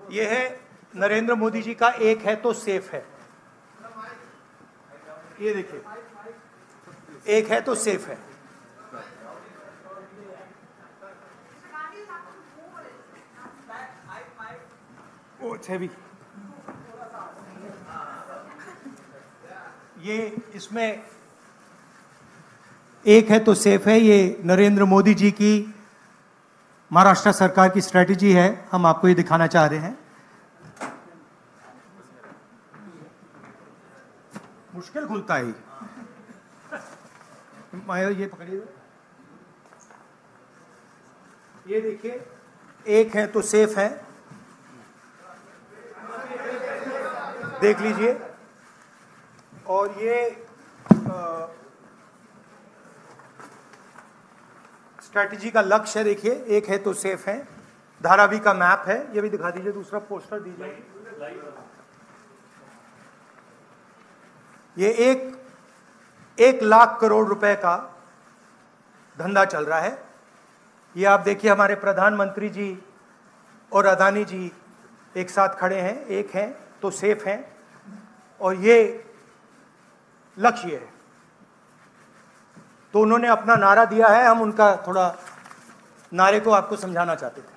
ये है नरेंद्र मोदी जी का एक है तो सेफ है। ये देखिए, एक है तो सेफ है। Oh it's heavy. ये इसमें एक है तो सेफ है, ये नरेंद्र मोदी जी की महाराष्ट्र सरकार की स्ट्रेटजी है। हम आपको ये दिखाना चाह रहे हैं। मुश्किल खुलता है ये पकड़िए। ये देखिए, एक है तो सेफ है, देख लीजिए। और ये स्ट्रैटेजी का लक्ष्य है, देखिए, एक है तो सेफ है। धारावी का मैप है, ये भी दिखा दीजिए। दूसरा पोस्टर दीजिए। ये 1 लाख करोड़ रुपए का धंधा चल रहा है। ये आप देखिए, हमारे प्रधानमंत्री जी और अदानी जी एक साथ खड़े हैं, एक हैं तो सेफ हैं, और ये लक्ष्य है। तो उन्होंने अपना नारा दिया है, हम उनका थोड़ा नारे को आपको समझाना चाहते थे।